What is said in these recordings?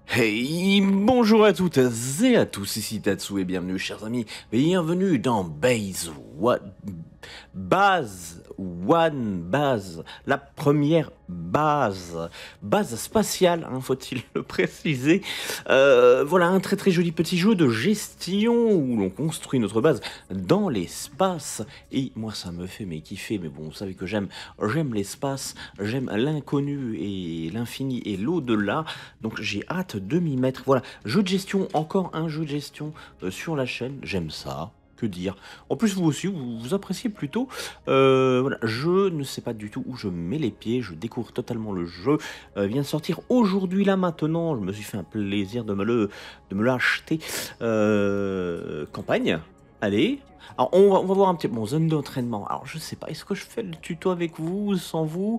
Hey, bonjour à toutes et à tous, ici Tatsu et bienvenue chers amis, bienvenue dans Base, la première base spatiale, hein, faut-il le préciser. Voilà un très joli petit jeu de gestion où l'on construit notre base dans l'espace. Et moi ça me fait kiffer, mais bon, vous savez que j'aime l'espace, j'aime l'inconnu et l'infini et l'au-delà, donc j'ai hâte de m'y mettre. Voilà, jeu de gestion, encore un jeu de gestion sur la chaîne, j'aime ça. Que dire. En plus, vous aussi, vous appréciez plutôt. Voilà, je ne sais pas du tout où je mets les pieds. Je découvre totalement le jeu. Vient de sortir aujourd'hui, là, maintenant. Je me suis fait un plaisir de me l'acheter. Campagne. Allez. Alors, on va voir un petit peu mon zone d'entraînement. Alors, je sais pas. Est-ce que je fais le tuto avec vous, sans vous?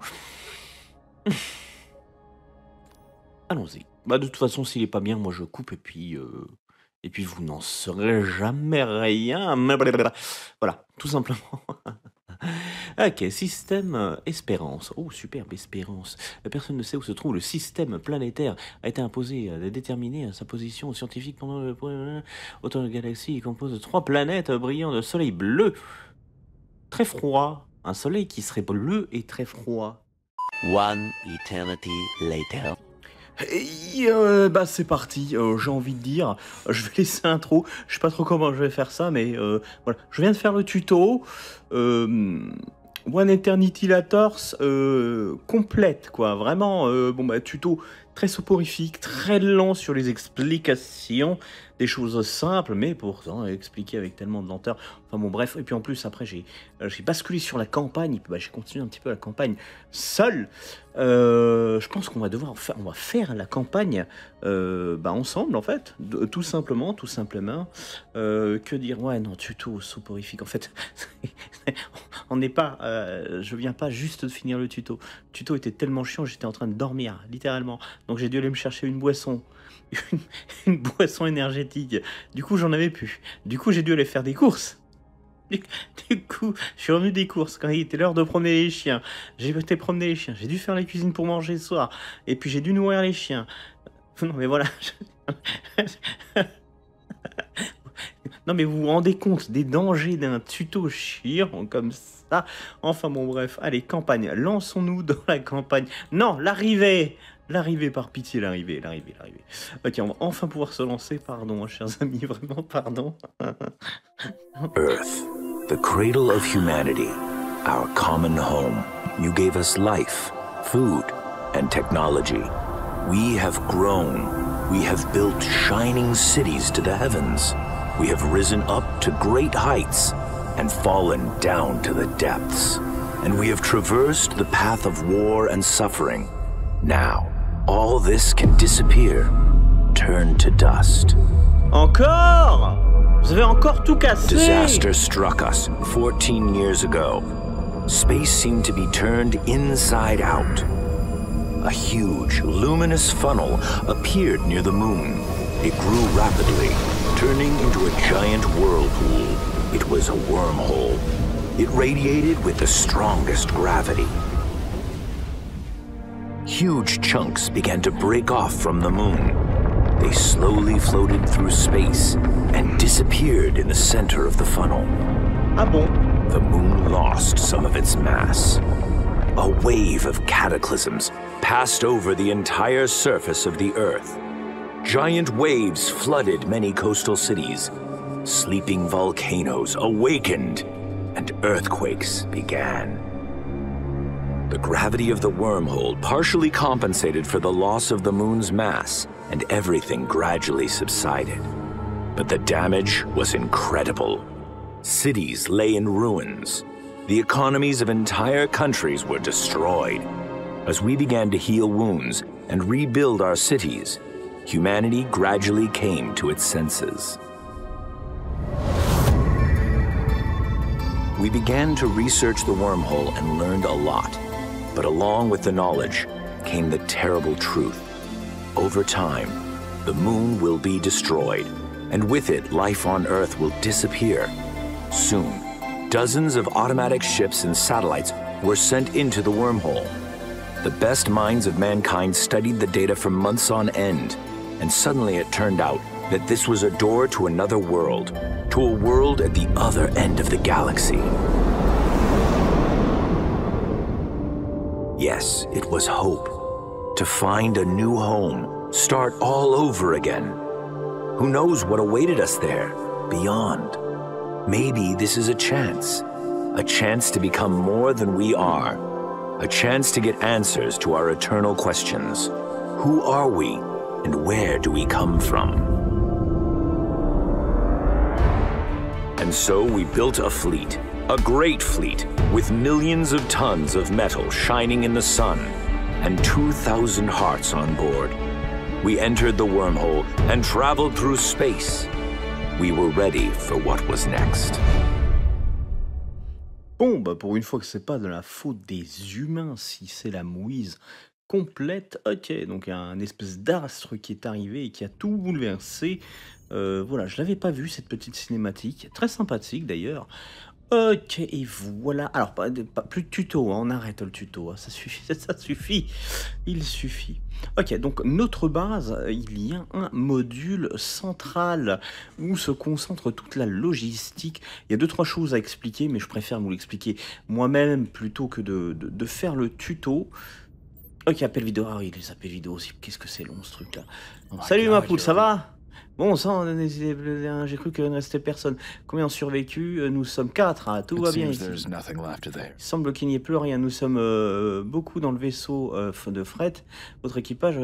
Allons-y. Bah, de toute façon, s'il est pas bien, moi, je coupe et puis vous n'en saurez jamais rien. Voilà, tout simplement. Ok, système Espérance. Oh, superbe Espérance. Personne ne sait où se trouve le système planétaire. A été imposé, déterminé sa position scientifique pendant le... Autant de galaxies, il compose de 3 planètes brillant de soleil bleu. Très froid. Un soleil qui serait bleu et très froid. One eternity later. Et bah c'est parti, j'ai envie de dire, je vais laisser l'intro, je sais pas trop comment je vais faire ça, mais voilà, je viens de faire le tuto, One Eternity Lators complète, quoi, vraiment, bon bah tuto très soporifique, très lent sur les explications, des choses simples, mais pourtant expliquées avec tellement de lenteur, enfin bon bref, et puis en plus après j'ai basculé sur la campagne, bah, j'ai continué un petit peu la campagne seul. Je pense qu'on va devoir faire, on va faire la campagne bah, ensemble en fait, tout simplement, que dire, ouais non, tuto soporifique en fait, on n'est pas, je viens pas juste de finir le tuto était tellement chiant, j'étais en train de dormir, littéralement, donc j'ai dû aller me chercher une boisson, une boisson énergétique, du coup j'en avais plus, du coup j'ai dû aller faire des courses. Du coup, je suis revenu des courses quand il était l'heure de promener les chiens. J'ai été promener les chiens, j'ai dû faire la cuisine pour manger le soir, et puis j'ai dû nourrir les chiens. Non mais voilà. Non mais vous vous rendez compte des dangers d'un tuto chiant comme ça? Enfin bon bref, allez, campagne, lançons-nous dans la campagne. Non, l'arrivée, par pitié, l'arrivée. Ok, on va enfin pouvoir se lancer, pardon, chers amis, vraiment pardon. Earth, the cradle of humanity, our common home. You gave us life, food, and technology. We have grown. We have built shining cities to the heavens. We have risen up to great heights and fallen down to the depths. And we have traversed the path of war and suffering. Now, all this can disappear, turn to dust. Encore? Vous avez encore tout cassé. Disaster struck us 14 years ago. Space seemed to be turned inside out. A huge, luminous funnel appeared near the moon. It grew rapidly, turning into a giant whirlpool. It was a wormhole. It radiated with the strongest gravity. Huge chunks began to break off from the moon. They slowly floated through space and disappeared in the center of the funnel. Ah bon? The moon lost some of its mass. A wave of cataclysms passed over the entire surface of the Earth. Giant waves flooded many coastal cities. Sleeping volcanoes awakened, and earthquakes began. The gravity of the wormhole partially compensated for the loss of the moon's mass, and everything gradually subsided. But the damage was incredible. Cities lay in ruins. The economies of entire countries were destroyed. As we began to heal wounds and rebuild our cities, humanity gradually came to its senses. We began to research the wormhole and learned a lot. But along with the knowledge came the terrible truth. Over time, the moon will be destroyed, and with it, life on Earth will disappear. Soon, dozens of automatic ships and satellites were sent into the wormhole. The best minds of mankind studied the data for months on end, and suddenly it turned out that this was a door to another world, to a world at the other end of the galaxy. Yes, it was hope. To find a new home, start all over again. Who knows what awaited us there, beyond? Maybe this is a chance to become more than we are, a chance to get answers to our eternal questions. Who are we, and where do we come from? And so we built a fleet, a great fleet, with millions of tons of metal shining in the sun, and 2,000 hearts on board. We entered the wormhole and traveled through space. We were ready for what was next. Bon, bah pour une fois que c'est pas de la faute des humains si c'est la mouise complète. Ok, donc il y a un espèce d'astre qui est arrivé et qui a tout bouleversé. Voilà, je l'avais pas vu cette petite cinématique, très sympathique d'ailleurs. Ok, et voilà. Alors, plus de tuto, hein, on arrête le tuto, hein, ça suffit, ça suffit, il suffit. Ok, donc notre base, il y a un module central où se concentre toute la logistique. Il y a 2-3 choses à expliquer, mais je préfère vous l'expliquer moi-même plutôt que de faire le tuto. Ok, appel vidéo, ah oui, les appels vidéo aussi, qu'est-ce que c'est long ce truc-là. Salut ma poule, ça va? Bon, ça, j'ai cru qu'il ne restait personne. Combien ont survécu? Nous sommes 4, hein, tout va bien ici. Il semble qu'il n'y ait plus rien. Nous sommes beaucoup dans le vaisseau de fret. Votre équipage...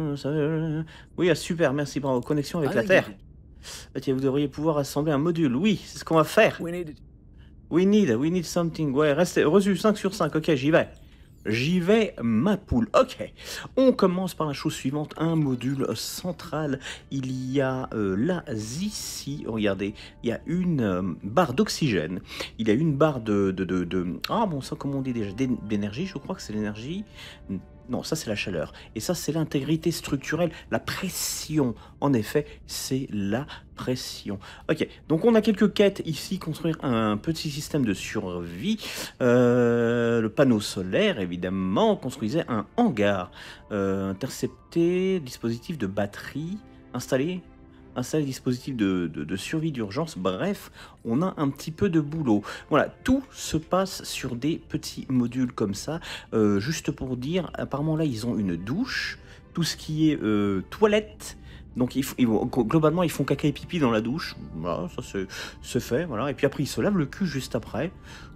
Oui, super, merci, bravo. Connexion avec la Terre. Ok, vous devriez pouvoir assembler un module. Oui, c'est ce qu'on va faire. We need something. Ouais, restez, reçu 5 sur 5. Ok, j'y vais. J'y vais, ma poule. Ok, on commence par la chose suivante, un module central. Il y a là, ici, regardez, il y a une barre d'oxygène. Il y a une barre ah bon, ça, comment on dit déjà, d'énergie, je crois que c'est l'énergie. Non, ça c'est la chaleur. Et ça c'est l'intégrité structurelle, la pression. En effet, c'est la pression. Ok, donc on a quelques quêtes ici. Construire un petit système de survie. Le panneau solaire, évidemment. Construisez un hangar. Intercepter, dispositif de batterie. Installer dispositif de survie d'urgence. Bref, on a un petit peu de boulot. Voilà, tout se passe sur des petits modules comme ça. Juste pour dire, apparemment là, ils ont une douche. Tout ce qui est toilette. Donc globalement, ils font caca et pipi dans la douche. Voilà, ça se fait. Voilà. Et puis après, ils se lavent le cul juste après.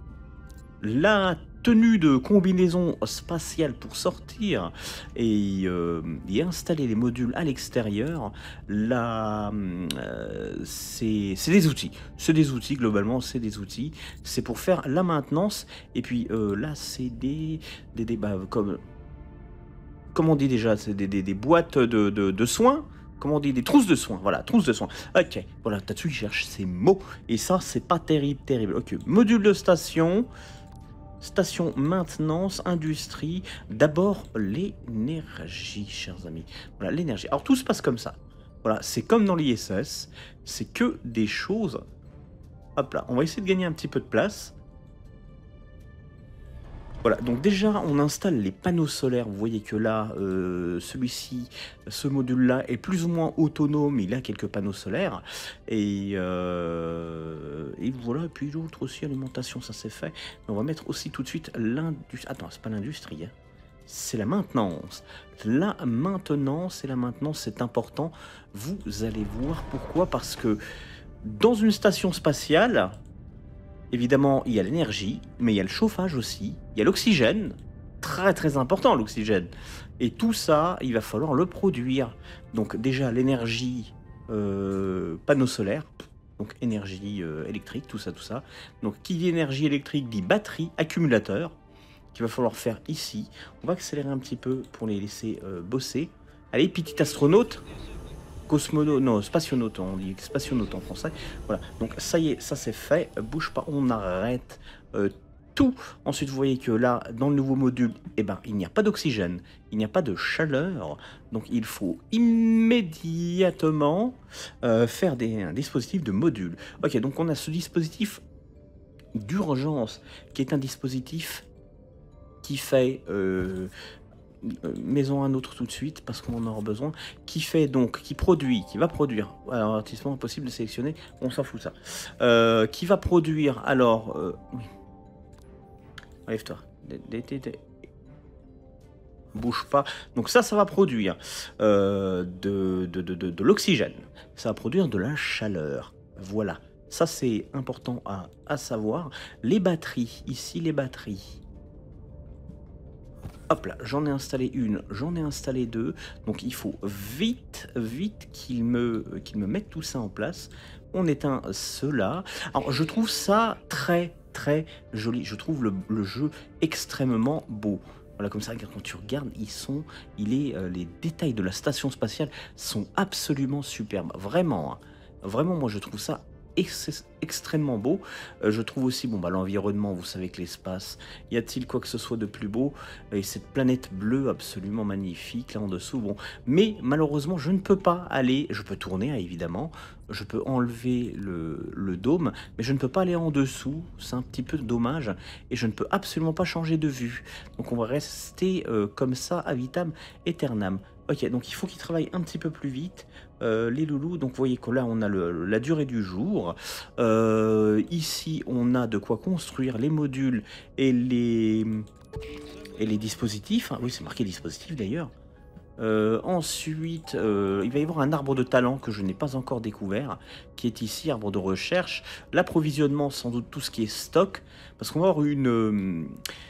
La tenue de combinaison spatiale pour sortir et installer les modules à l'extérieur, là, c'est des outils. C'est des outils, globalement, c'est des outils. C'est pour faire la maintenance. Et puis là, c'est des comme on dit déjà, c'est des boîtes de soins. Comment on dit, des trousses de soins, voilà, trousses de soins. Ok, voilà, Tatsu, il cherche ces mots. Et ça, c'est pas terrible. Ok, module de station... Station maintenance, industrie, d'abord l'énergie, chers amis. Voilà, l'énergie. Alors tout se passe comme ça. Voilà, c'est comme dans l'ISS, c'est que des choses. Hop là, on va essayer de gagner un petit peu de place. Voilà, donc déjà on installe les panneaux solaires. Vous voyez que là, celui-ci, ce module-là est plus ou moins autonome. Il a quelques panneaux solaires. Et voilà, et puis l'autre aussi, alimentation, ça c'est fait. Mais on va mettre aussi tout de suite l'industrie. Attends, c'est pas l'industrie, hein. C'est la maintenance. La maintenance, c'est important. Vous allez voir pourquoi. Parce que dans une station spatiale... Évidemment, il y a l'énergie, mais il y a le chauffage aussi, il y a l'oxygène, très important l'oxygène. Et tout ça, il va falloir le produire. Donc déjà, l'énergie, panneau solaire, donc énergie électrique, tout ça. Donc qui dit énergie électrique dit batterie, accumulateur, qu'il va falloir faire ici. On va accélérer un petit peu pour les laisser bosser. Allez, petit astronaute. Cosmonaute, non, spationaute, on dit spationaute en français. Voilà, donc ça y est, ça c'est fait. Bouge pas, on arrête tout. Ensuite, vous voyez que là, dans le nouveau module, eh ben, il n'y a pas d'oxygène, il n'y a pas de chaleur. Donc, il faut immédiatement faire un dispositif de module. Ok, donc on a ce dispositif d'urgence qui est un dispositif qui fait... maison un autre tout de suite parce qu'on en aura besoin. Qui fait donc, qui produit, qui va produire. Alors, avertissement impossible de sélectionner, on s'en fout ça. Qui va produire, alors, oui. Lève-toi. Bouge pas. Donc ça va produire de l'oxygène. Ça va produire de la chaleur. Voilà. Ça, c'est important à savoir. Les batteries, ici, les batteries. Hop là, j'en ai installé une, j'en ai installé deux. Donc il faut vite qu'ils me mettent tout ça en place. On éteint cela. Alors je trouve ça très joli. Je trouve le jeu extrêmement beau. Voilà, comme ça, quand tu regardes, les détails de la station spatiale sont absolument superbes. Vraiment, hein. Vraiment, moi je trouve ça extrêmement beau. Je trouve aussi l'environnement, vous savez que l'espace, y a-t-il quoi que ce soit de plus beau? Et cette planète bleue absolument magnifique là en dessous. Bon, mais malheureusement je ne peux pas aller, je peux tourner évidemment, je peux enlever le dôme, mais je ne peux pas aller en dessous, c'est un petit peu dommage, et je ne peux absolument pas changer de vue. Donc on va rester comme ça, à vitam aeternam. Ok, donc il faut qu'ils travaillent un petit peu plus vite. Les loulous, donc vous voyez que là on a la durée du jour. Ici on a de quoi construire les modules et les dispositifs. Oui, c'est marqué dispositif d'ailleurs. Ensuite, il va y avoir un arbre de talent que je n'ai pas encore découvert, qui est ici, arbre de recherche. L'approvisionnement, sans doute tout ce qui est stock, parce qu'on va avoir une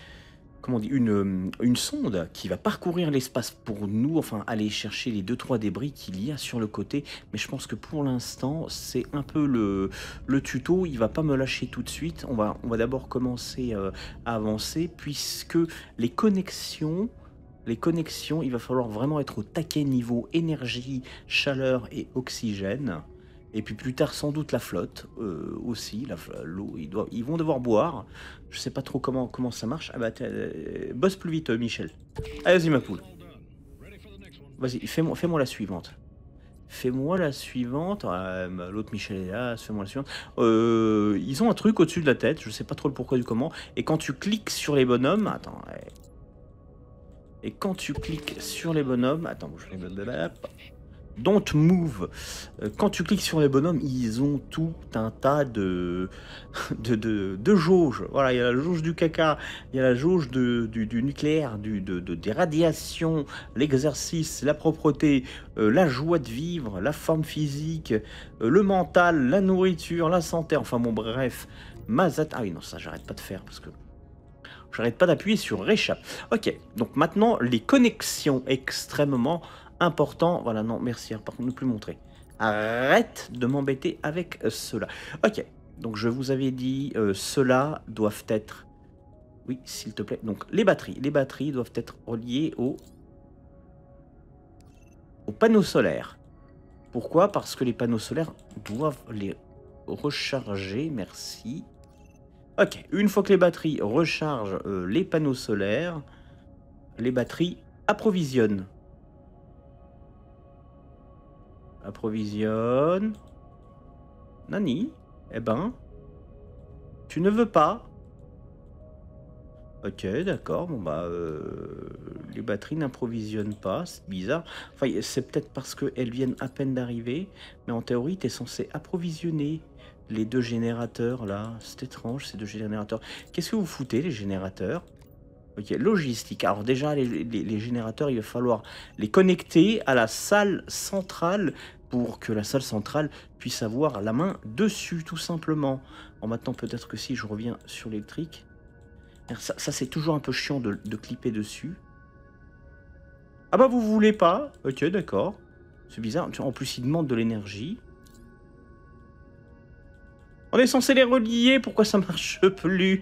sonde qui va parcourir l'espace pour nous, enfin aller chercher les 2-3 débris qu'il y a sur le côté. Mais je pense que pour l'instant, c'est un peu le tuto. Il va pas me lâcher tout de suite. On va d'abord commencer à avancer, puisque les connexions, il va falloir vraiment être au taquet niveau énergie, chaleur et oxygène. Et puis plus tard, sans doute la flotte aussi, l'eau, ils vont devoir boire. Je sais pas trop comment ça marche. Ah bah, bosse plus vite, Michel. Allez, vas-y, ma poule. Vas-y, fais-moi la suivante. Fais-moi la suivante. L'autre Michel est là, fais-moi la suivante. Ils ont un truc au-dessus de la tête, je sais pas trop le pourquoi du comment. Et quand tu cliques sur les bonhommes... Attends, ouais. Et quand tu cliques sur les bonhommes... Attends, je vais... Don't move. Quand tu cliques sur les bonhommes, ils ont tout un tas de jauges. Voilà, il y a la jauge du caca, il y a la jauge du nucléaire, des radiations, l'exercice, la propreté, la joie de vivre, la forme physique, le mental, la nourriture, la santé. Enfin bon, bref. Mazat. Ah oui, non, ça, j'arrête pas de faire parce que j'arrête pas d'appuyer sur réchappe. Ok, donc maintenant, les connexions extrêmement important. Voilà, non, merci, par contre, ne plus montrer. Arrête de m'embêter avec cela. Ok, donc je vous avais dit, ceux-là doivent être... Oui, s'il te plaît. Donc, les batteries doivent être reliées au panneaux solaires. Pourquoi? Parce que les panneaux solaires doivent les recharger. Merci. Ok, une fois que les batteries rechargent les panneaux solaires, les batteries approvisionnent. Approvisionne. Nani? Eh ben, tu ne veux pas? Ok, d'accord. Bon bah, les batteries n'approvisionnent pas. C'est bizarre. Enfin, c'est peut-être parce qu'elles viennent à peine d'arriver. Mais en théorie, tu es censé approvisionner les deux générateurs là. C'est étrange, ces deux générateurs. Qu'est-ce que vous foutez, les générateurs? Ok, logistique. Alors déjà, les générateurs, il va falloir les connecter à la salle centrale pour que la salle centrale puisse avoir la main dessus, tout simplement. Alors maintenant, peut-être que si je reviens sur l'électrique... Ça c'est toujours un peu chiant de clipper dessus. Ah bah, vous voulez pas? Ok, d'accord. C'est bizarre. En plus, il demande de l'énergie. On est censé les relier. Pourquoi ça marche plus?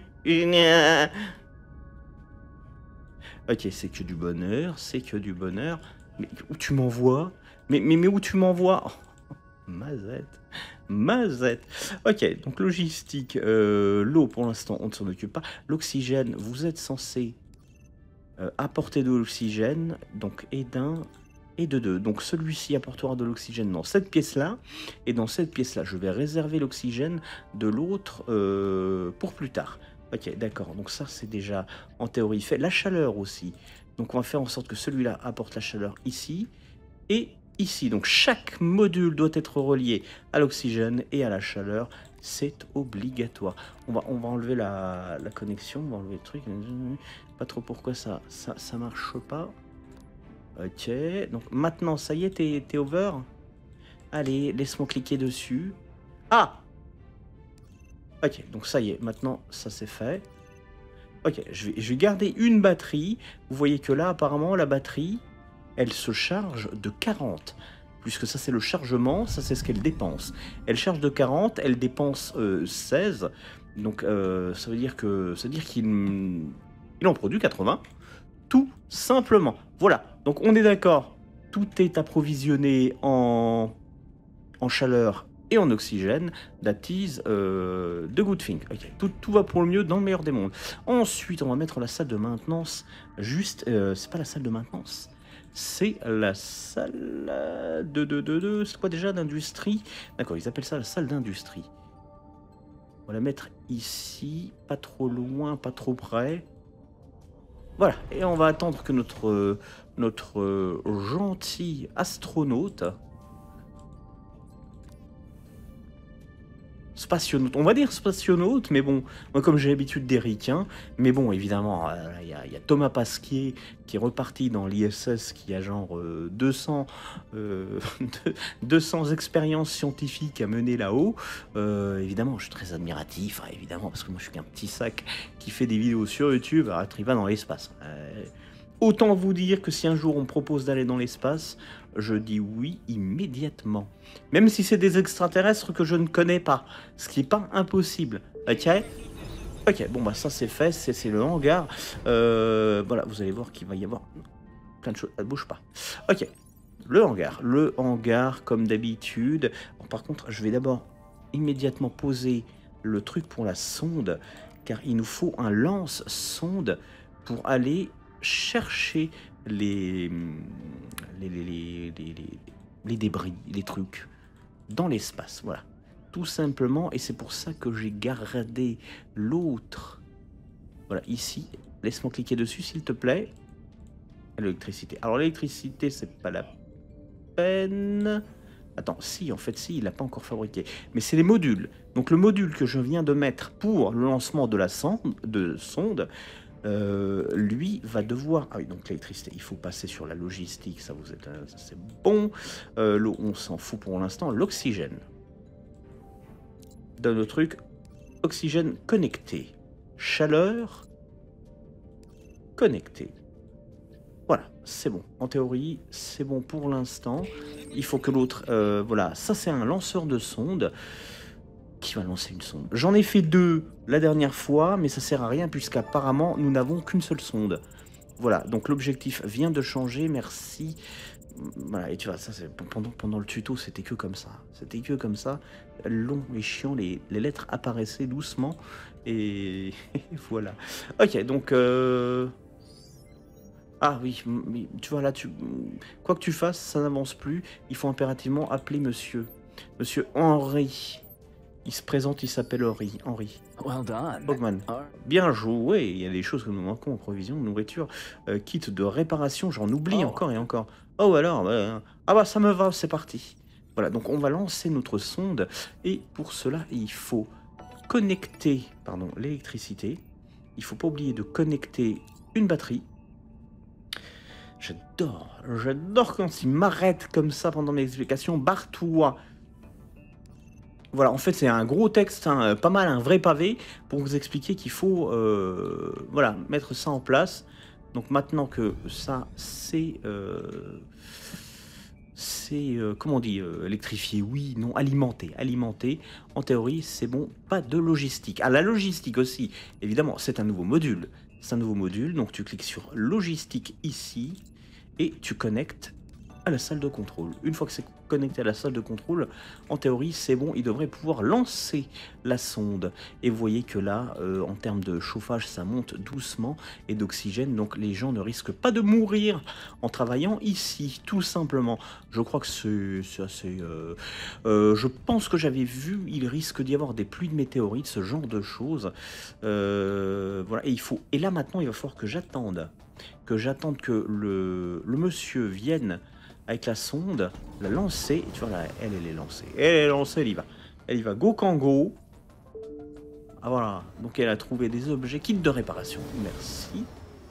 Ok, c'est que du bonheur, c'est que du bonheur. Mais où tu m'envoies? Mais où tu m'envoies? Oh, Mazette. Ok, donc logistique. L'eau, pour l'instant, on ne s'en occupe pas. L'oxygène, vous êtes censé apporter de l'oxygène. Donc, et d'un et de deux. Donc, celui-ci apportera de l'oxygène dans cette pièce-là. Et dans cette pièce-là, je vais réserver l'oxygène de l'autre pour plus tard. Ok, d'accord. Donc ça, c'est déjà en théorie fait. La chaleur aussi. Donc on va faire en sorte que celui-là apporte la chaleur ici et ici. Donc chaque module doit être relié à l'oxygène et à la chaleur. C'est obligatoire. On va enlever la connexion, on va enlever le truc. Pas trop pourquoi ça marche pas. Ok, donc maintenant ça y est, t'es over. Allez, laisse-moi cliquer dessus. Ah! Ok, donc ça y est, maintenant ça c'est fait. Ok, je vais garder une batterie. Vous voyez que là, apparemment, la batterie, elle se charge de 40. Puisque ça, c'est le chargement, ça, c'est ce qu'elle dépense. Elle charge de 40, elle dépense 16. Donc, ça veut dire qu'il en produit 80. Tout simplement. Voilà, donc on est d'accord. Tout est approvisionné en chaleur et en oxygène, that is the good thing. Okay. Tout va pour le mieux dans le meilleur des mondes. Ensuite, on va mettre la salle de maintenance. Juste, c'est pas la salle de maintenance, c'est la salle c'est quoi déjà, d'industrie. D'accord, ils appellent ça la salle d'industrie. On va la mettre ici, pas trop loin, pas trop près. Voilà, et on va attendre que notre gentil astronaute, spationaute, on va dire spationaute, mais bon, moi comme j'ai l'habitude des ricains, mais bon, évidemment, il y a Thomas Pasquier qui est reparti dans l'ISS, qui a genre 200 expériences scientifiques à mener là-haut. Évidemment, je suis très admiratif, hein, évidemment, parce que moi je suis qu'un petit sac qui fait des vidéos sur YouTube, alors il va dans l'espace. Autant vous dire que si un jour on me propose d'aller dans l'espace, je dis oui immédiatement. Même si c'est des extraterrestres que je ne connais pas, ce qui n'est pas impossible. Ok. Ok, bon bah ça c'est fait, c'est le hangar. Voilà, vous allez voir qu'il va y avoir plein de choses. Bouge pas. Ok, le hangar comme d'habitude. Par contre, je vais d'abord immédiatement poser le truc pour la sonde, car il nous faut un lance-sonde pour aller chercher les débris, les trucs dans l'espace, voilà, tout simplement. Et c'est pour ça que j'ai gardé l'autre, voilà, ici. Laisse-moi cliquer dessus s'il te plaît. L'électricité, alors l'électricité c'est pas la peine. Attends, si, en fait, si, il n'a pas encore fabriqué. Mais c'est les modules. Donc le module que je viens de mettre pour le lancement de la sonde, lui va devoir... Ah oui, donc l'électricité, il faut passer sur la logistique, ça vous êtes, ça c'est bon. L'eau, on s'en fout pour l'instant. L'oxygène. Dans le truc, oxygène connecté. Chaleur connectée. Voilà, c'est bon. En théorie, c'est bon pour l'instant. Il faut que l'autre... voilà, ça c'est un lanceur de sonde. Qui va lancer une sonde? J'en ai fait 2 la dernière fois, mais ça sert à rien puisqu'apparemment nous n'avons qu'une seule sonde. Voilà, donc l'objectif vient de changer, merci. Voilà, et tu vois, ça c'est pendant le tuto, c'était que comme ça. C'était que comme ça, long et chiant, les lettres apparaissaient doucement, et voilà. Ok, donc... Ah oui, tu vois là, quoi que tu fasses, ça n'avance plus. Il faut impérativement appeler monsieur Henry. Il se présente, il s'appelle Henry. Well done. Bogman. Bien joué. Il y a des choses que nous manquons en provision, nourriture, kit de réparation, j'en oublie encore et encore. Oh alors, ah bah ça me va, c'est parti. Voilà, donc on va lancer notre sonde. Et pour cela, il faut connecter, l'électricité. Il faut pas oublier de connecter une batterie. J'adore quand il m'arrête comme ça pendant mes explications. Barre-toi. Voilà, en fait, c'est un gros texte, hein, pas mal, un vrai pavé, pour vous expliquer qu'il faut voilà, mettre ça en place. Donc maintenant que ça, c'est comment on dit, électrifié, oui, non, alimenté. En théorie, c'est bon, pas de logistique. Ah, la logistique aussi, évidemment, c'est un nouveau module. C'est un nouveau module, donc tu cliques sur logistique ici, et tu connectes à la salle de contrôle. Une fois que c'est connecté à la salle de contrôle, en théorie c'est bon, il devrait pouvoir lancer la sonde. Et vous voyez que là, en termes de chauffage, ça monte doucement, et d'oxygène, donc les gens ne risquent pas de mourir en travaillant ici, tout simplement. Je crois que c'est assez... je pense que j'avais vu, il risque d'y avoir des pluies de météorites, ce genre de choses. Voilà, et là maintenant, il va falloir que j'attende que j'attende que le monsieur vienne avec la sonde, la lancer. Et tu vois, là, elle est lancée. Elle est lancée, elle y va. Elle y va, go Kango. Ah voilà, donc elle a trouvé des objets, kit de réparation. Merci.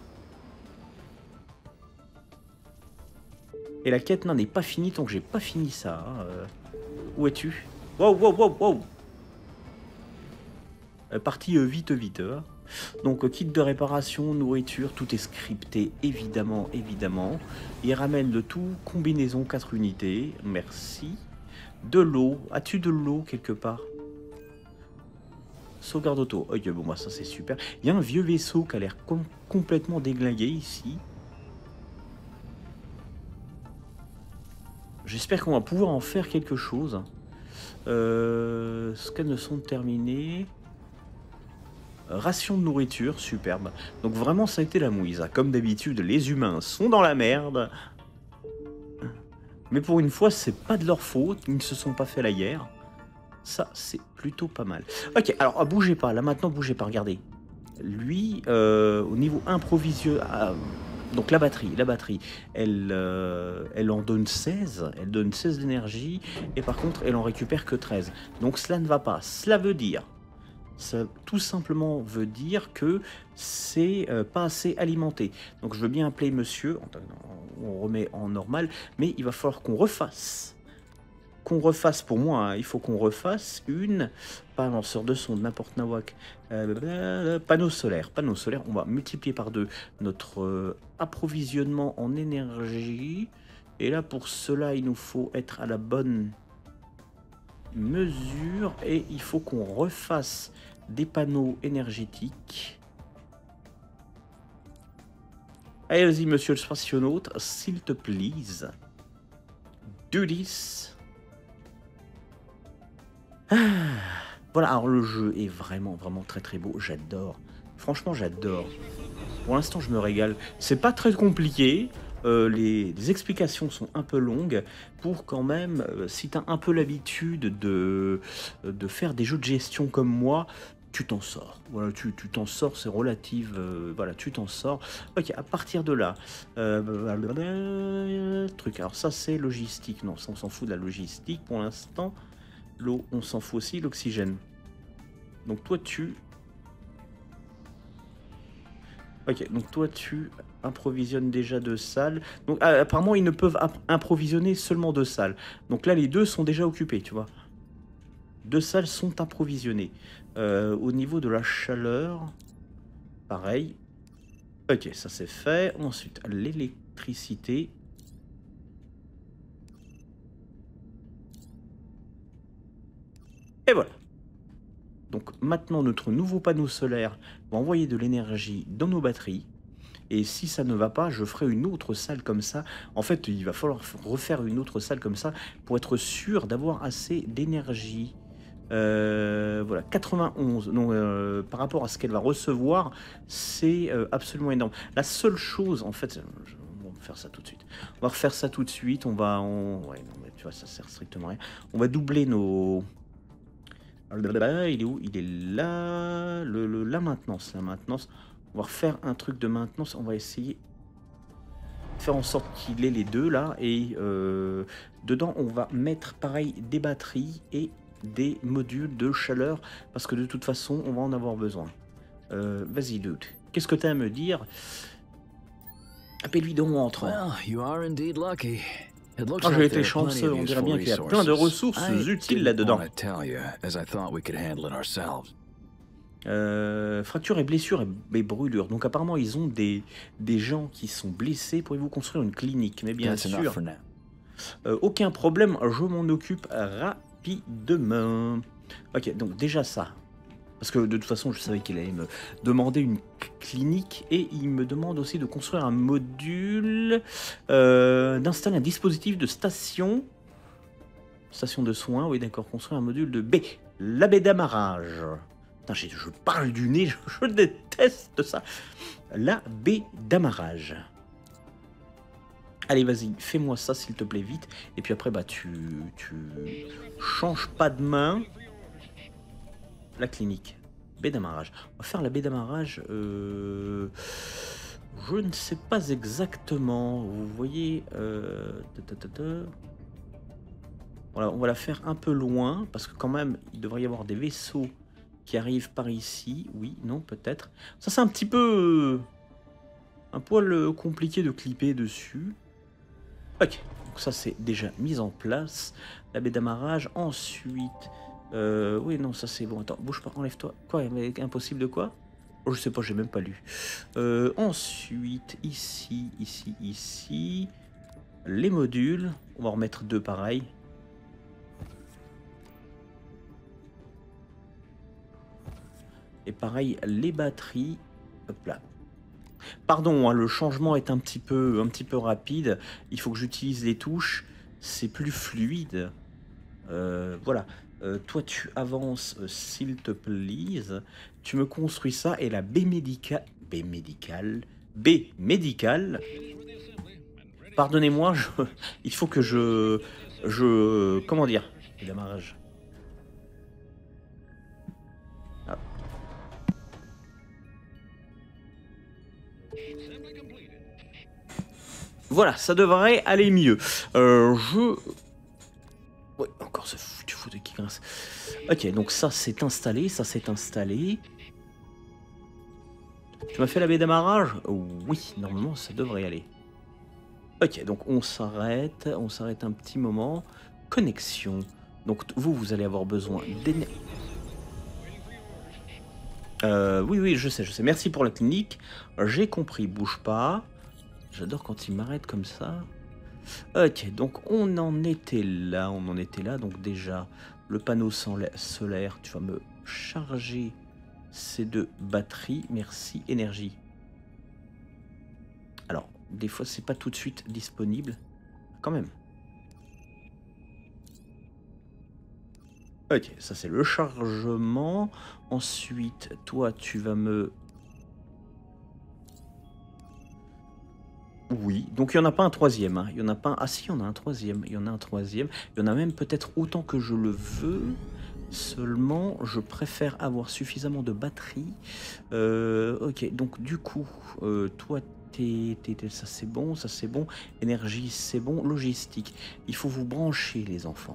Et la quête n'est pas finie tant que j'ai pas fini ça. Où es-tu? Wow, wow, wow, wow. Partie vite, vite. Donc kit de réparation, nourriture, tout est scripté, évidemment, évidemment. Il ramène le tout, combinaison 4 unités, merci. De l'eau, as-tu de l'eau quelque part? Sauvegarde auto, ok, bon, moi ça c'est super. Il y a un vieux vaisseau qui a l'air complètement déglingué ici. J'espère qu'on va pouvoir en faire quelque chose. Scan de sonde terminé. Ration de nourriture, superbe. Donc vraiment ça a été la mouise. Comme d'habitude, les humains sont dans la merde. Mais pour une fois, c'est pas de leur faute. Ils ne se sont pas fait la guerre. Ça, c'est plutôt pas mal. Ok, alors bougez pas. Là maintenant, bougez pas. Regardez. Lui, au niveau improvision... donc la batterie, elle en donne 16, elle donne 16 d'énergie, et par contre, elle en récupère que 13. Donc cela ne va pas. Cela veut dire, ça tout simplement veut dire que c'est pas assez alimenté. Donc je veux bien appeler monsieur, on remet en normal, mais il va falloir qu'on refasse. Pour moi, hein, il faut qu'on refasse pas lanceur de sonde, n'importe nawak, panneau solaire, on va multiplier par 2 notre approvisionnement en énergie, et là pour cela il nous faut être à la bonne mesure, et il faut qu'on refasse des panneaux énergétiques. Allez, vas-y monsieur le spationaute, s'il te plaît, do this. Voilà, alors le jeu est vraiment très très beau, j'adore. Franchement, j'adore. Pour l'instant, je me régale. C'est pas très compliqué, les explications sont un peu longues pour quand même, si tu as un peu l'habitude de faire des jeux de gestion comme moi, tu t'en sors. Voilà, tu t'en sors, c'est relatif, voilà, tu t'en sors. Ok, à partir de là, truc, alors ça c'est logistique, non, ça on s'en fout de la logistique pour l'instant. L'eau, on s'en fout aussi, l'oxygène. Donc toi tu... Ok, donc toi tu improvisionnes déjà 2 salles. Donc apparemment ils ne peuvent improvisionner seulement 2 salles. Donc là les 2 sont déjà occupés, tu vois. 2 salles sont approvisionnées. Au niveau de la chaleur, pareil. Ok, ça c'est fait. Ensuite, l'électricité. Et voilà. Donc maintenant, notre nouveau panneau solaire va envoyer de l'énergie dans nos batteries. Et si ça ne va pas, je ferai une autre salle comme ça. En fait, il va falloir refaire une autre salle comme ça pour être sûr d'avoir assez d'énergie. Voilà, 91. Donc, par rapport à ce qu'elle va recevoir, c'est absolument énorme. La seule chose, en fait... On va faire ça tout de suite. On va refaire ça tout de suite. Ouais, non, mais tu vois, ça sert strictement à rien. On va doubler nos... Il est où? Il est là. La maintenance. On va refaire un truc de maintenance. On va essayer de faire en sorte qu'il ait les deux là. Et dedans, on va mettre pareil des batteries et des modules de chaleur. Parce que de toute façon, on va en avoir besoin. Vas-y, dude. Qu'est-ce que tu as à me dire? Appelle-lui donc entre. Ah, j'ai été chanceux, on dirait bien qu'il y a plein de ressources utiles là-dedans. Fractures et blessures et brûlures. Donc apparemment ils ont des gens qui sont blessés. Pourriez-vous construire une clinique? Mais bien sûr. Aucun problème, je m'en occupe rapidement. Ok, donc déjà ça. Parce que de toute façon, je savais qu'il allait me demander une clinique et il me demande aussi de construire un module, d'installer un dispositif de station de soins, oui d'accord, construire un module de baie, la baie d'amarrage. Putain, je parle du nez, je déteste ça. La baie d'amarrage. Allez, vas-y, fais-moi ça s'il te plaît vite. Et puis après, bah tu changes pas de main. La clinique. Baie d'amarrage. On va faire la baie d'amarrage. je ne sais pas exactement. Vous voyez... Voilà, on va la faire un peu loin, parce que quand même, il devrait y avoir des vaisseaux qui arrivent par ici. Oui, non, peut-être. Ça, c'est un petit peu... un poil compliqué de clipper dessus. Ok, donc ça, c'est déjà mis en place. La baie d'amarrage. Ensuite... oui, non, ça, c'est bon. Attends, bouge pas, enlève-toi. Quoi, mais impossible de quoi? Oh, je sais pas, j'ai même pas lu. Ensuite, ici... les modules. On va en remettre 2 pareils. Et pareil, les batteries. Hop là. Pardon, hein, le changement est un petit peu rapide. Il faut que j'utilise les touches. C'est plus fluide. Voilà. Toi, tu avances, s'il te plaît. Tu me construis ça. Et la baie médicale. Baie médicale. Pardonnez-moi, il faut que comment dire? Le démarrage. Ah. Voilà, ça devrait aller mieux. Ouais, encore ce fou de qui grince. Ok, donc ça c'est installé, Tu m'as fait la baie d'amarrage? Oui, normalement ça devrait aller. Ok, donc on s'arrête un petit moment. Connexion. Donc vous allez avoir besoin d'énergie. Oui, je sais. Merci pour la clinique. J'ai compris, bouge pas. J'adore quand il m'arrête comme ça. Ok, donc on en était là. Donc déjà, le panneau solaire, tu vas me charger ces 2 batteries. Merci, énergie. Alors, des fois, c'est pas tout de suite disponible. Quand même. Ok, ça c'est le chargement. Ensuite, toi, tu vas me... Oui, donc il n'y en a pas un troisième. Hein. Il y en a pas un... Ah si, il y en a un troisième. Il y en a même peut-être autant que je le veux. Seulement, je préfère avoir suffisamment de batterie. Ok, donc du coup, toi, ça c'est bon. Énergie, c'est bon. Logistique, il faut vous brancher, les enfants.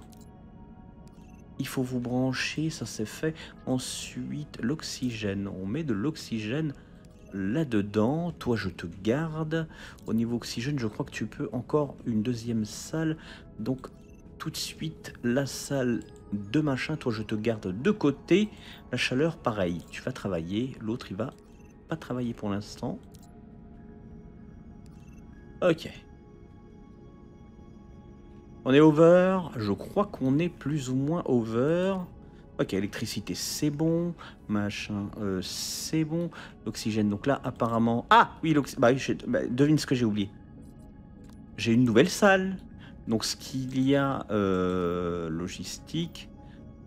Ça c'est fait. Ensuite, l'oxygène. On met de l'oxygène là-dedans. Toi, je te garde. Au niveau oxygène, je crois que tu peux encore une 2e salle. Donc, tout de suite, la salle de machin. Toi, je te garde de côté. La chaleur, pareil. Tu vas travailler. L'autre, il va pas travailler pour l'instant. Ok. On est over. Je crois qu'on est plus ou moins over. Ok, électricité, c'est bon. Machin, c'est bon. L'oxygène, donc là, apparemment... Ah, oui, l'oxygène... devine ce que j'ai oublié. J'ai une nouvelle salle. Donc, ce qu'il y a... logistique.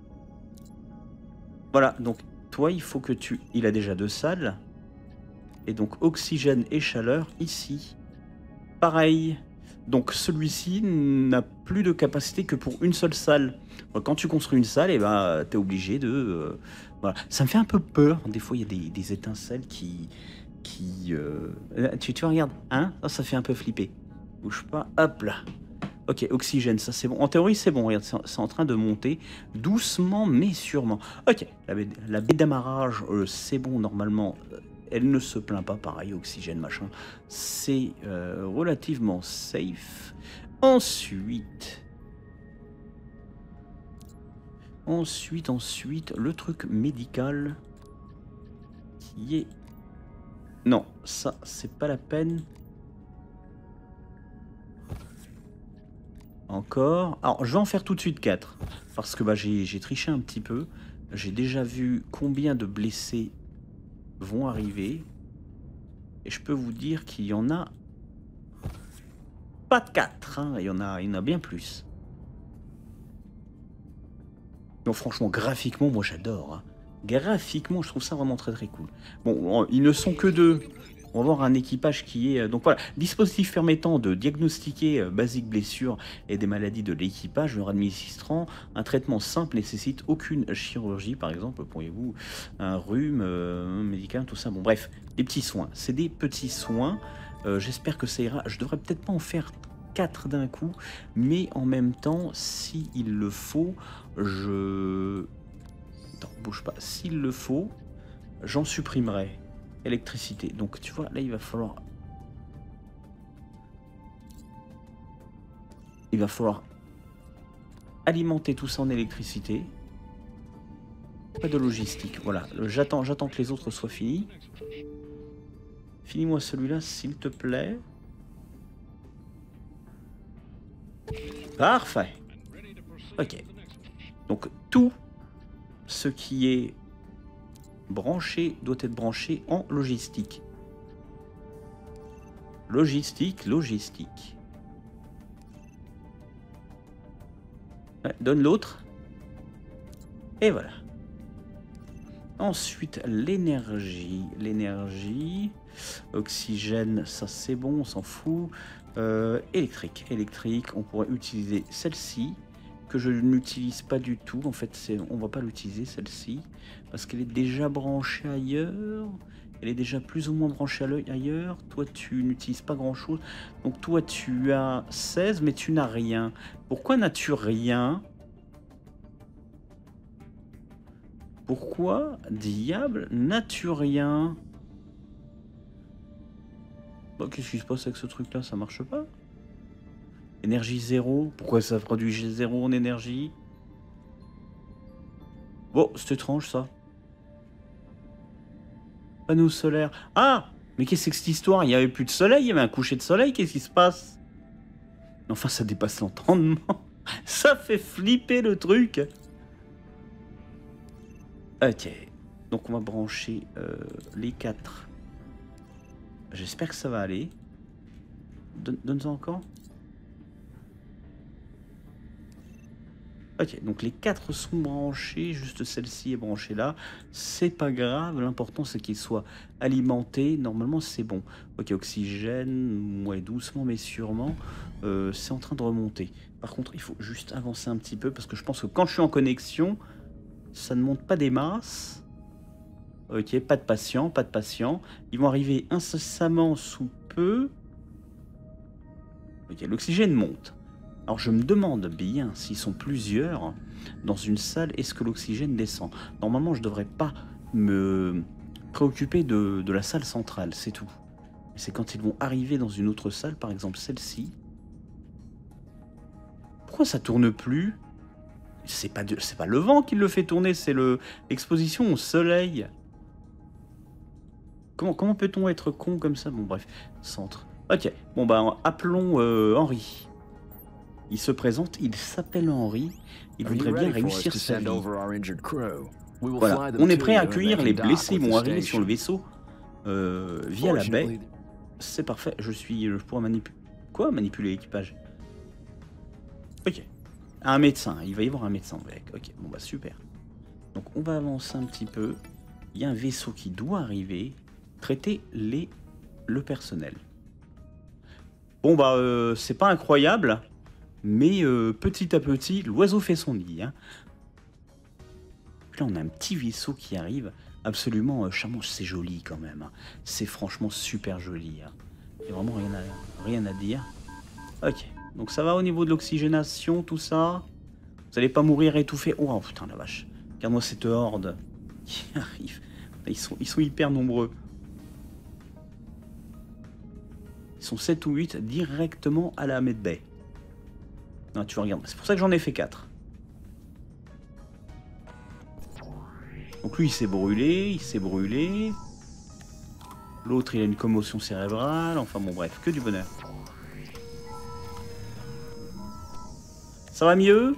Voilà, donc, toi, il faut que tu... Il a déjà 2 salles. Et donc, oxygène et chaleur, ici. Pareil. Donc celui-ci n'a plus de capacité que pour une seule salle. Quand tu construis une salle, t'es obligé de... voilà. Ça me fait un peu peur. Des fois, il y a des étincelles qui tu vois, regarde. Hein, ça fait un peu flipper. Bouge pas. Hop là. Ok, oxygène, ça c'est bon. En théorie, c'est bon. Regarde, c'est en train de monter. Doucement, mais sûrement. Ok, la baie d'amarrage, c'est bon normalement. Elle ne se plaint pas, pareil, oxygène, machin. C'est relativement safe. Ensuite, le truc médical qui est... Non, ça, c'est pas la peine. Encore. Alors, je vais en faire tout de suite 4. Parce que j'ai triché un petit peu. J'ai déjà vu combien de blessés vont arriver. Et je peux vous dire qu'il y en a pas de 4. Hein. Il y en a bien plus. Donc franchement, graphiquement, moi j'adore. Hein. Graphiquement, je trouve ça vraiment très très cool. Bon, ils ne sont que 2. On va avoir un équipage qui est... donc voilà, dispositif permettant de diagnostiquer basique blessure et des maladies de l'équipage, leur administrant un traitement simple nécessite aucune chirurgie, par exemple, pourriez-vous un rhume, un médicament, tout ça. Bon bref, des petits soins. C'est des petits soins. J'espère que ça ira. Je devrais peut-être pas en faire 4 d'un coup, mais en même temps, s'il le faut, je... Attends, bouge pas. S'il le faut, j'en supprimerai. Électricité. Donc tu vois, là il va falloir... alimenter tout ça en électricité. Pas de logistique. Voilà, j'attends que les autres soient finis. Finis-moi celui-là, s'il te plaît. Parfait. Ok. Donc tout ce qui est branché doit être branché en logistique. Logistique. Ouais, donne l'autre. Et voilà. Ensuite, l'énergie. Oxygène, ça c'est bon, on s'en fout. Électrique, on pourrait utiliser celle-ci, que je n'utilise pas du tout. En fait, on va pas l'utiliser, celle-ci, parce qu'elle est déjà branchée ailleurs. Elle est déjà plus ou moins branchée ailleurs. Toi, tu n'utilises pas grand-chose. Donc toi, tu as 16, mais tu n'as rien. Pourquoi n'as-tu rien? Pourquoi, diable, n'as-tu rien? Bah, qu'est-ce qui se passe avec ce truc-là? Ça marche pas? Énergie 0. Pourquoi ça produit 0 en énergie? Bon, c'est étrange, ça. Panneau solaire. Ah! Mais qu'est-ce que c'est que cette histoire? Il n'y avait plus de soleil, il y avait un coucher de soleil, qu'est-ce qui se passe? Enfin, ça dépasse l'entendement. Ça fait flipper le truc. Ok. Donc, on va brancher les 4. J'espère que ça va aller. Donne-en encore. Ok, donc les 4 sont branchés, juste celle-ci est branchée là. C'est pas grave, l'important c'est qu'il soit alimenté. Normalement c'est bon. Ok, oxygène, ouais, doucement mais sûrement. C'est en train de remonter. Par contre, il faut juste avancer un petit peu parce que je pense que quand je suis en connexion, ça ne monte pas des masses. Ok, pas de patient. Ils vont arriver incessamment sous peu. Ok, l'oxygène monte. Alors je me demande bien s'ils sont plusieurs dans une salle, est-ce que l'oxygène descend? Normalement je devrais pas me préoccuper de la salle centrale, c'est tout. C'est quand ils vont arriver dans une autre salle, par exemple celle-ci. Pourquoi ça tourne plus? C'est pas le vent qui le fait tourner, c'est l'exposition au soleil. Comment peut-on être con comme ça? Bon bref, centre. Ok, bon bah appelons Henri. Il se présente, il s'appelle Henri, il voudrait bien réussir sa vie. Voilà, on est prêt à accueillir les blessés, ils vont arriver sur le vaisseau via la baie. C'est parfait, je pourrais manipuler... Quoi? Manipuler l'équipage? Ok, un médecin, il va y avoir un médecin avec. Ok, bon bah super. Donc on va avancer un petit peu, il y a un vaisseau qui doit arriver, traiter le personnel. Bon bah c'est pas incroyable. Mais petit à petit, l'oiseau fait son nid. Hein. Là, on a un petit vaisseau qui arrive, absolument charmant. C'est joli quand même. Hein. C'est franchement super joli. Hein. Il n'y a vraiment rien à dire. Ok, donc ça va au niveau de l'oxygénation, tout ça. Vous n'allez pas mourir étouffé. Oh putain la vache. Regarde-moi cette horde qui arrive. Ils sont hyper nombreux. Ils sont 7 ou 8 directement à la medbay. Non, tu regardes, c'est pour ça que j'en ai fait 4. Donc lui, il s'est brûlé, L'autre, il a une commotion cérébrale. Enfin bon, bref, que du bonheur. Ça va mieux?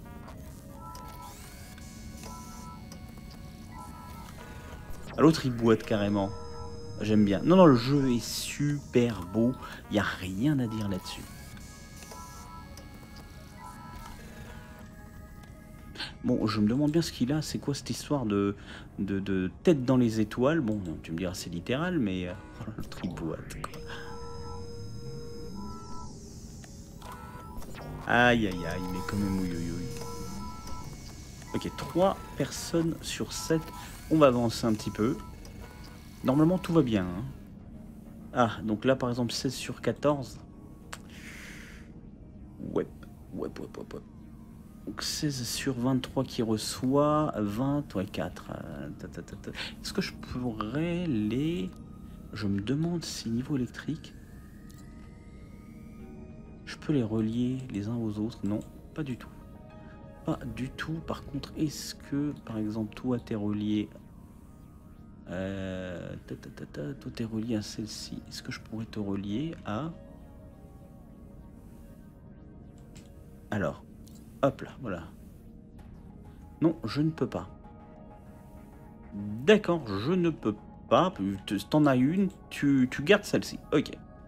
L'autre, il boite carrément. J'aime bien. Non, le jeu est super beau. Il n'y a rien à dire là-dessus. Bon, je me demande bien ce qu'il a. C'est quoi cette histoire de tête dans les étoiles? Bon, tu me diras c'est littéral, mais oh, le tripote, quoi. Aïe, aïe, aïe, mais quand même, oui, oui, oui. Ok, 3 personnes sur 7. On va avancer un petit peu. Normalement, tout va bien. Hein. Ah, donc là, par exemple, 16 sur 14. Ouais, ouais, ouais, ouais, ouais. Donc 16 sur 23 qui reçoit, 20, ouais, 4. Est-ce que je pourrais les... Je me demande si niveau électrique, je peux les relier les uns aux autres. Non, pas du tout. Pas du tout. Par contre, est-ce que, par exemple, toi, t'es relié... toi, t'es relié à celle-ci. Est-ce que je pourrais te relier à... Alors, hop là, voilà. Non, je ne peux pas. D'accord, je ne peux pas. T'en as une, tu gardes celle-ci. Ok.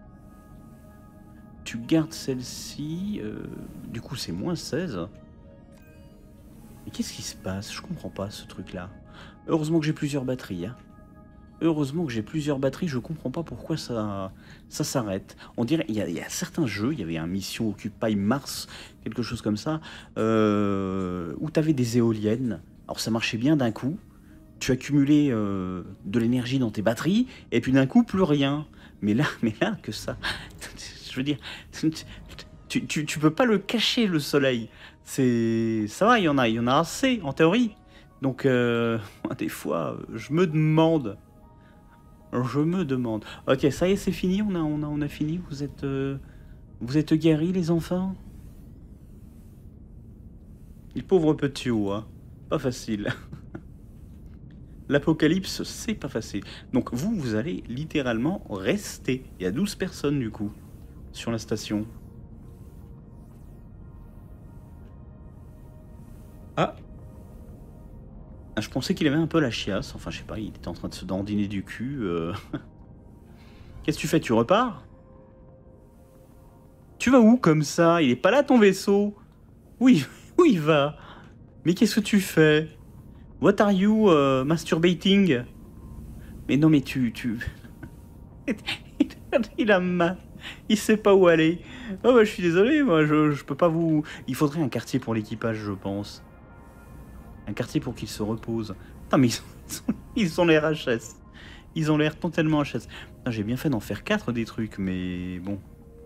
Tu gardes celle-ci. Du coup, c'est moins 16. Mais qu'est-ce qui se passe? Je comprends pas ce truc-là. Heureusement que j'ai plusieurs batteries. Hein. Heureusement que j'ai plusieurs batteries, je comprends pas pourquoi ça s'arrête. On dirait, il y a certains jeux, il y avait un Mission Occupy Mars, quelque chose comme ça, où tu avais des éoliennes. Alors ça marchait bien d'un coup, tu accumulais de l'énergie dans tes batteries, et puis d'un coup, plus rien. Mais là, que ça... Je veux dire, tu peux pas le cacher, le soleil. Ça va, il y en a assez, en théorie. Donc, des fois, je me demande... Ok, ça y est, c'est fini. On a fini. Vous êtes guéris, les enfants? Les pauvres petits hauts, hein. Pas facile. L'apocalypse, c'est pas facile. Donc vous allez littéralement rester. Il y a 12 personnes du coup sur la station. Ah. Je pensais qu'il avait un peu la chiasse. Enfin, je sais pas, il était en train de se dandiner du cul. Qu'est-ce que tu fais? Tu repars? Tu vas où comme ça? Il est pas là ton vaisseau? Oui, où il va? Mais qu'est-ce que tu fais? What are you masturbating? Mais non, mais tu... il a mal. Il sait pas où aller. Oh bah je suis désolé, moi je peux pas vous... Il faudrait un quartier pour l'équipage, je pense. Un quartier pour qu'ils se reposent. Putain, mais ils ont l'air HS. Ils ont l'air totalement HS. J'ai bien fait d'en faire 4 des trucs, mais bon.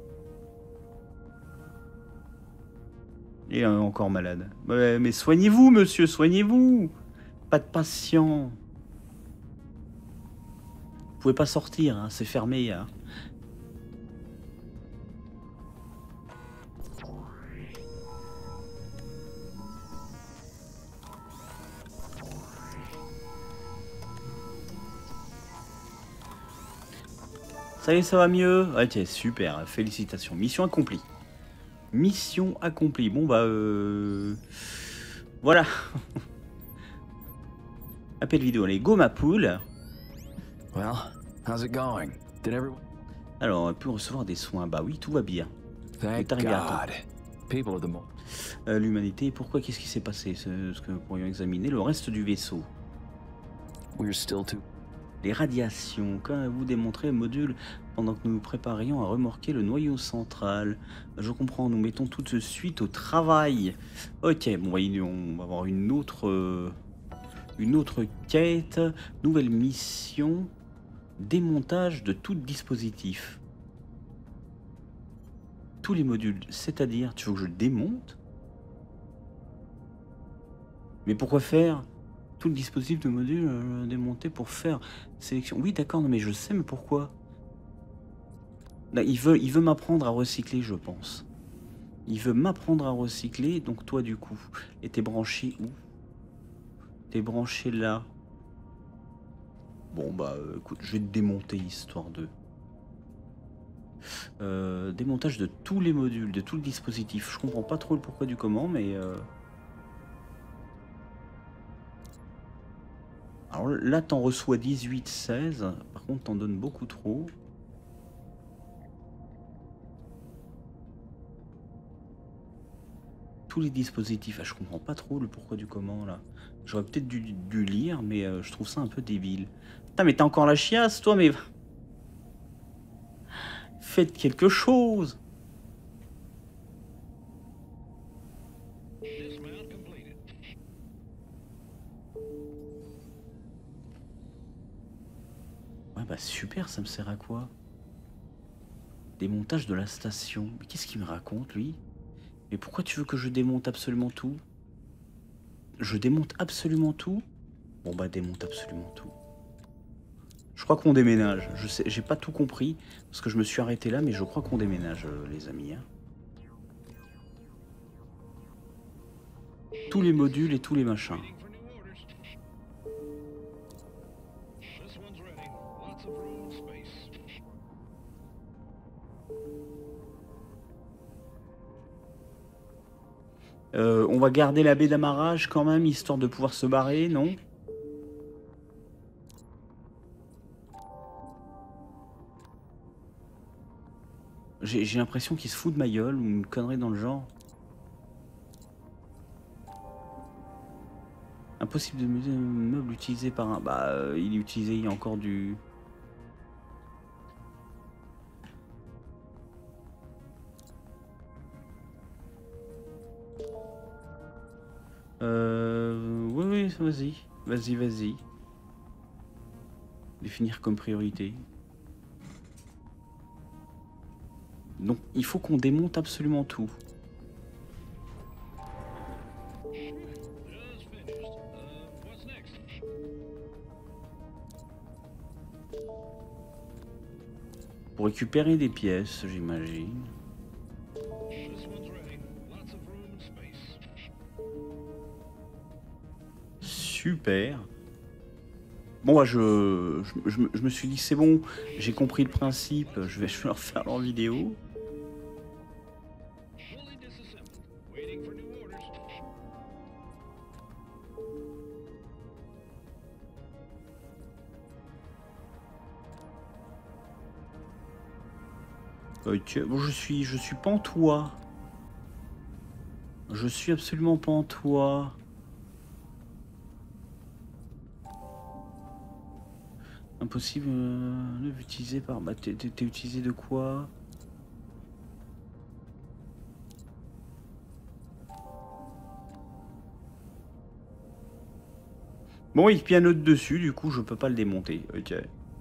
Il est encore malade. Ouais, mais soignez-vous, monsieur, soignez-vous. Pas de patient. Vous pouvez pas sortir, hein, c'est fermé. Hein. Ça y est, ça va mieux? Ok, super, félicitations. Mission accomplie. Mission accomplie. Bon, bah, voilà. Appel vidéo, allez, go ma poule. Well, how's it going? Did everyone... Alors, on peut recevoir des soins. Bah oui, tout va bien. Thank God. People of the moment. L'humanité, pourquoi? Qu'est-ce qui s'est passé? Ce que nous pourrions examiner. Le reste du vaisseau. We're still too... Les radiations, qu'avez-vous démontré le module pendant que nous nous préparions à remorquer le noyau central? Je comprends, nous mettons tout de suite au travail. Ok, bon, on va avoir une autre quête, nouvelle mission, démontage de tout dispositif. Tous les modules, c'est-à-dire, tu veux que je démonte? Mais pourquoi faire? Tout le dispositif de module démonté pour faire sélection. Oui, d'accord, non, mais je sais, mais pourquoi? Là, il veut m'apprendre à recycler, je pense. Il veut m'apprendre à recycler, donc toi, du coup. Et t'es branché où? T'es branché là. Bon, bah, écoute, je vais te démonter, histoire de... démontage de tous les modules, de tout le dispositif. Je comprends pas trop le pourquoi du comment, mais... Alors là, t'en reçois 18, 16. Par contre, t'en donnes beaucoup trop. tous les dispositifs. Ah, je comprends pas trop le pourquoi du comment là. J'aurais peut-être dû lire, mais je trouve ça un peu débile. Putain, mais t'as encore la chiasse, toi, mais... Faites quelque chose. Ouais, bah super, ça me sert à quoi? Démontage de la station. Mais qu'est-ce qu'il me raconte, lui? Mais pourquoi tu veux que je démonte absolument tout? Je démonte absolument tout? Bon bah démonte absolument tout. Je crois qu'on déménage. Je sais, j'ai pas tout compris parce que je me suis arrêté là, mais je crois qu'on déménage, les amis. Hein. Tous les modules et tous les machins. On va garder la baie d'amarrage quand même, histoire de pouvoir se barrer, non? J'ai l'impression qu'il se fout de ma gueule ou une connerie dans le genre. Impossible de muser un meuble utilisé par un... Bah, il est utilisé, il y a encore du... Oui, vas-y. Vas-y. Définir comme priorité. Donc, il faut qu'on démonte absolument tout. Pour récupérer des pièces, j'imagine. Super. Bon, bah, je me suis dit, c'est bon, j'ai compris le principe, je vais leur faire leur vidéo. Ok, bon, je suis pantois. Je suis absolument pantois. Impossible d'utiliser par... Bah, t'es utilisé de quoi? Bon, il pianote dessus, du coup, je peux pas le démonter. Ok.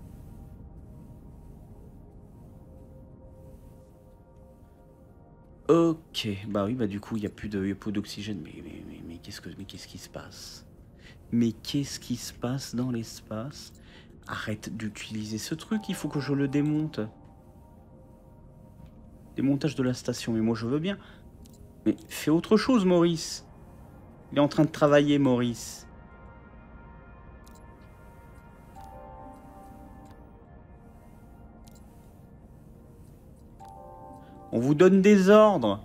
Ok, bah oui, bah du coup, il n'y a plus d'oxygène. Mais qu'est-ce qui se passe? Mais qu'est-ce qui se passe dans l'espace? Arrête d'utiliser ce truc, il faut que je le démonte. Démontage de la station, mais moi je veux bien. Mais fais autre chose, Maurice. Il est en train de travailler, Maurice. On vous donne des ordres.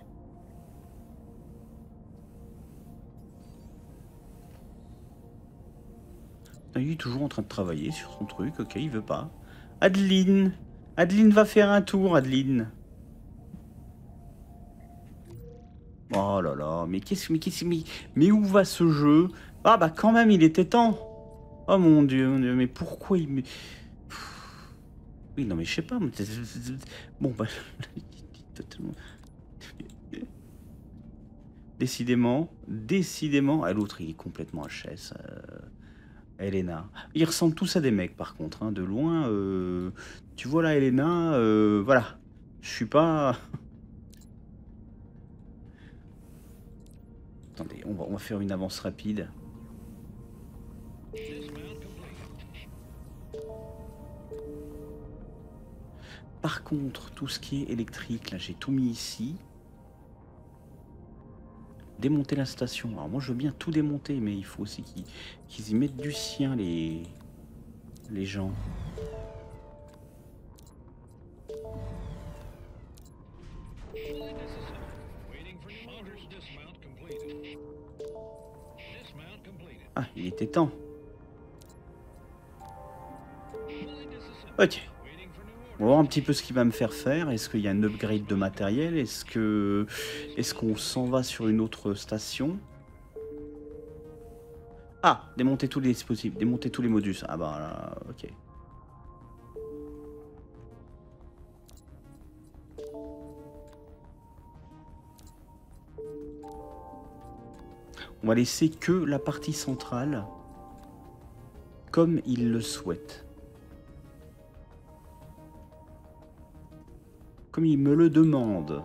Il est toujours en train de travailler sur son truc. Ok, il veut pas. Adeline. Adeline va faire un tour, Adeline. Oh là là, mais où va ce jeu? Ah bah quand même, il était temps. Oh mon Dieu, mais pourquoi il... Oui, non mais je sais pas. Bon bah... Décidément, ah, l'autre il est complètement HS. Elena. Ils ressemblent tous à des mecs par contre, hein, de loin. Tu vois là, Elena, voilà. Je suis pas... Attendez, on va faire une avance rapide. Par contre, tout ce qui est électrique, là, j'ai tout mis ici. Démonter la station. Alors moi, je veux bien tout démonter, mais il faut aussi qu'ils y mettent du sien, les gens. Ah, il était temps. Ok. On va voir un petit peu ce qu'il va me faire faire. Est-ce qu'il y a un upgrade de matériel? Est-ce qu'on s'en va sur une autre station? Ah, démonter tous les dispositifs, démonter tous les modules. Ah bah là, ok. On va laisser que la partie centrale comme il le souhaite. Comme il me le demande.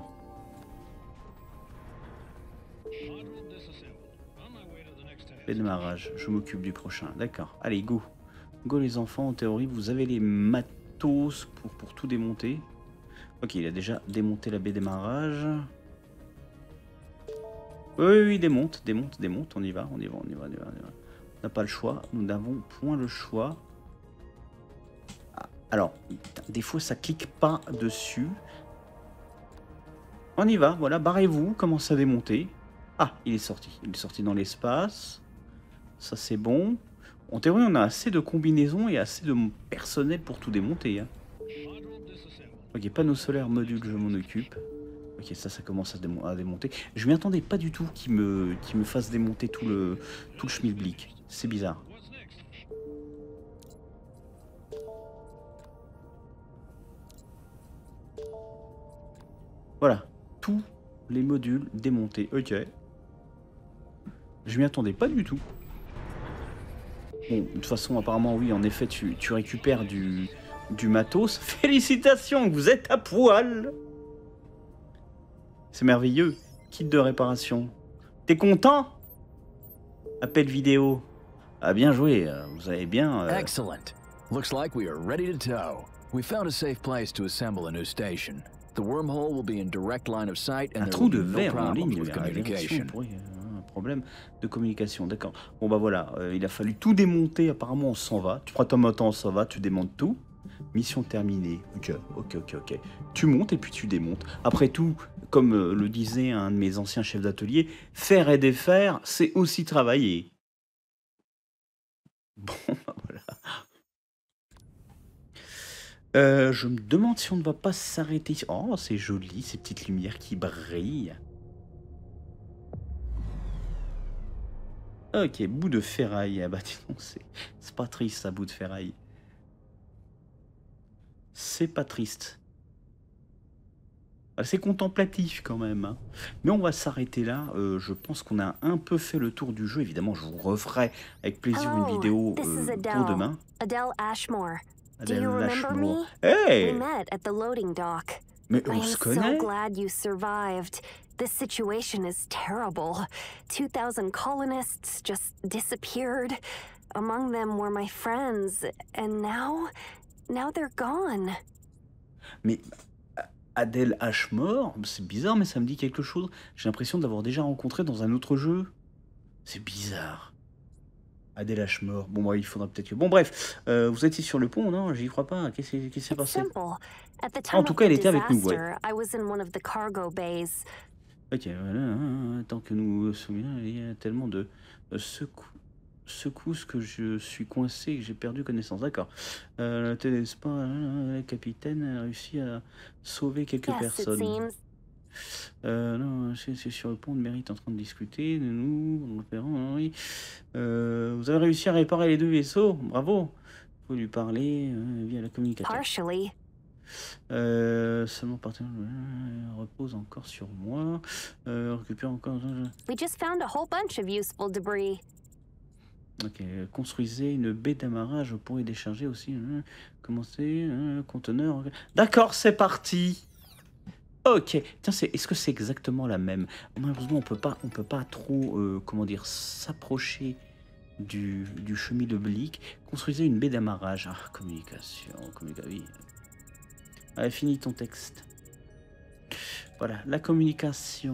Et démarrage, je m'occupe du prochain. D'accord, allez, go. Go les enfants, en théorie, vous avez les matos pour tout démonter. Ok, il a déjà démonté la baie démarrage. Oui, démonte, on y va. On n'a pas le choix, nous n'avons point le choix. Ah, alors, des fois ça clique pas dessus. On y va, voilà, barrez-vous, commencez à démonter. Ah, il est sorti dans l'espace. Ça c'est bon. En théorie, on a assez de combinaisons et assez de personnel pour tout démonter. Hein. Ok, panneau solaire, module, je m'en occupe. Ok, ça commence à démonter. Je m'y attendais pas du tout qu'il me fasse démonter tout le schmilblick. C'est bizarre. Voilà, tous les modules démontés. Ok. Je m'y attendais pas du tout. Bon, de toute façon, apparemment, oui, en effet, tu récupères du matos. Félicitations, vous êtes à poil. C'est merveilleux. Kit de réparation. T'es content? Appel vidéo. Ah, bien joué. Vous avez bien... Excellent. Looks like we are ready to tow. We found a safe place to assemble a new station. The wormhole will be in direct line of sight and un there trou will de be no verre en problems ligne. with communication. Un problème de communication. D'accord. Bon, bah voilà. Il a fallu tout démonter. Apparemment, on s'en va. Tu prends ton moto, on s'en va. Tu démontes tout. Mission terminée. Ok. Tu montes et puis tu démontes. Après tout, comme le disait un de mes anciens chefs d'atelier, faire et défaire, c'est aussi travailler. Bon, bah voilà. Je me demande si on ne va pas s'arrêter. Oh, c'est joli, ces petites lumières qui brillent. Ok, bout de ferraille. Ah bah dis donc, c'est pas triste, ça, bout de ferraille. C'est pas triste. C'est contemplatif quand même. Hein. Mais on va s'arrêter là. Je pense qu'on a un peu fait le tour du jeu. Évidemment, je vous referai avec plaisir une vidéo pour demain. Adele Ashmore. Adele Do you remember Ashmore. me? Hey! We met at the loading dock. Mais I on am se so connaît? glad you survived. This situation is terrible. 2,000 colonists just disappeared. Among them were my friends. And now they're gone. Mais Adele Ashmore, c'est bizarre, mais ça me dit quelque chose. J'ai l'impression de l'avoir déjà rencontré dans un autre jeu. C'est bizarre. Adele Ashmore. Bon, moi, il faudra peut-être que... Bon, bref, vous étiez sur le pont, non? J'y crois pas. Qu'est-ce qui s'est passé? En tout cas, elle était avec nous, ouais. I was in one of the cargo bays. Ok, voilà. Tant que nous nous souvenons, il y a tellement de secousses que je suis coincé et que j'ai perdu connaissance. D'accord. Le capitaine a réussi à sauver quelques personnes. Non, c'est sur le pont de Mérite en train de discuter. Nous, oui. Vous avez réussi à réparer les 2 vaisseaux. Bravo. Il faut lui parler via la communication. Partially. Seulement partenaire repose encore sur moi. Récupère encore. We just found a whole bunch of useful debris. Ok, construisez une baie d'amarrage pour y décharger aussi. Commencez, conteneur. D'accord, c'est parti. Ok, tiens, est-ce que c'est exactement la même? Malheureusement, on peut pas trop, comment dire, s'approcher du chemin oblique. Construisez une baie d'amarrage. Ah, communication, oui. Allez, finis ton texte. Voilà, la communication.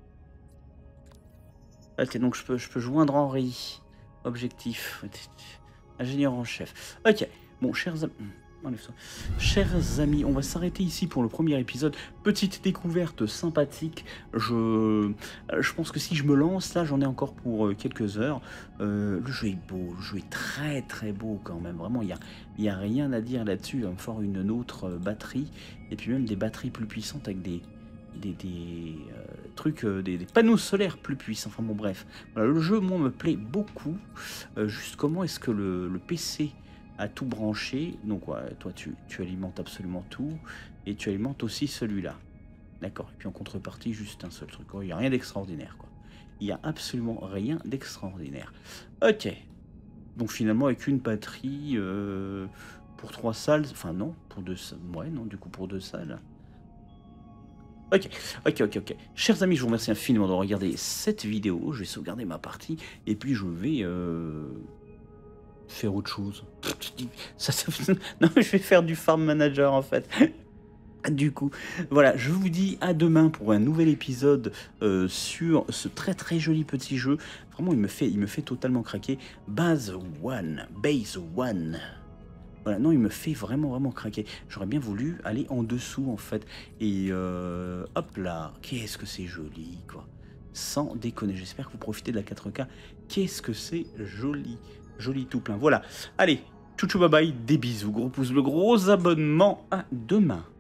Ok, donc je peux joindre Henri. Objectif. Ingénieur en chef. Ok, bon, chers amis. Enlève-toi. Chers amis, on va s'arrêter ici pour le premier épisode. Petite découverte sympathique. Je pense que si je me lance, là, j'en ai encore pour quelques heures. Le jeu est beau, le jeu est très très beau quand même. Vraiment, il y a rien à dire là-dessus. Il va me falloir une autre batterie. Et puis même des batteries plus puissantes avec des trucs, des panneaux solaires plus puissants. Enfin bon, bref. Voilà, le jeu, moi, me plaît beaucoup. Juste comment est-ce que le PC a tout branché. Donc, ouais, toi, tu alimentes absolument tout. Et tu alimentes aussi celui-là. D'accord. Et puis en contrepartie, juste un seul truc. Il n'y a rien d'extraordinaire, quoi. Il n'y a absolument rien d'extraordinaire. Ok. Donc finalement, avec une batterie pour 3 salles. Enfin, non, pour 2 salles. Ouais, non, du coup, pour 2 salles. Ok. Chers amis, je vous remercie infiniment de regarder cette vidéo. Je vais sauvegarder ma partie. Et puis, je vais faire autre chose. Non, je vais faire du farm manager, en fait. Du coup, voilà, je vous dis à demain pour un nouvel épisode sur ce très très joli petit jeu. Vraiment, il me fait totalement craquer. Base One. Voilà, non, il me fait vraiment craquer. J'aurais bien voulu aller en dessous, en fait. Et hop là, qu'est-ce que c'est joli, quoi. Sans déconner, j'espère que vous profitez de la 4K. Qu'est-ce que c'est joli. Joli tout plein. Voilà, allez, tchou bye bye, des bisous, gros pouce bleu, gros abonnement. À demain.